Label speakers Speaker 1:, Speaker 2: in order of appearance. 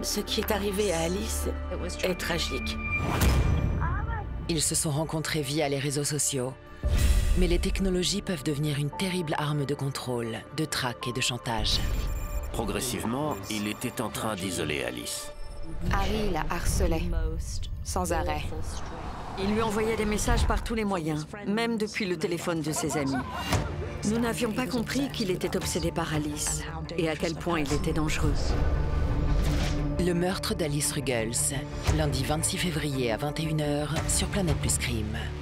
Speaker 1: Ce qui est arrivé à Alice est tragique.
Speaker 2: Ils se sont rencontrés via les réseaux sociaux. Mais les technologies peuvent devenir une terrible arme de contrôle, de traque et de chantage.
Speaker 3: Progressivement, il était en train d'isoler Alice.
Speaker 4: Harry la harcelait, sans arrêt.
Speaker 5: Il lui envoyait des messages par tous les moyens, même depuis le téléphone de ses amis. Nous n'avions pas compris qu'il était obsédé par Alice et à quel point il était dangereux.
Speaker 2: Le meurtre d'Alice Ruggles, lundi 26 février à 21 h sur Planète Plus Crime.